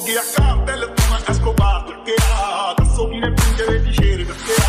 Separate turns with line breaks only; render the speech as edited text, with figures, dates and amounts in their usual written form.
ਗਿਆ ਕਾਤਲ ਤੂੰ ਐਸਕੋਬਾਰ ਚੱਕਿਆ ਦੱਸੋ ਕਿਨੇ ਪਿੰਜਰੇ ਦੀ ਸ਼ੇਰ ਰੱਖਿਆ